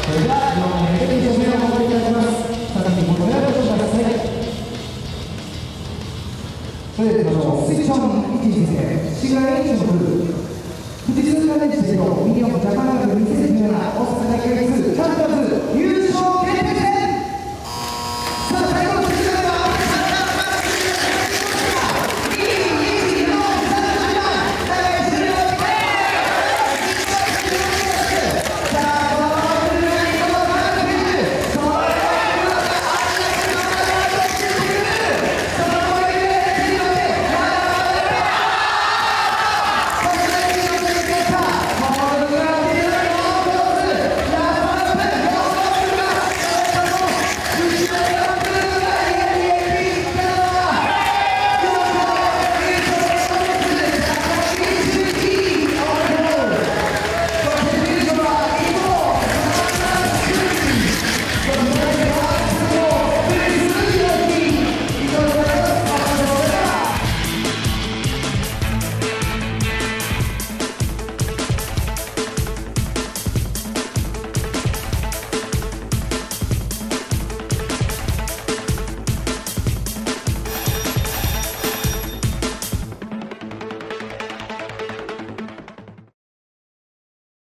それでは4名で2勝目を持っていただきます。再びご覧ください。それではスイッチオン1位ですね。市街一の富士通関連地でのミニオンジャパンラグ2017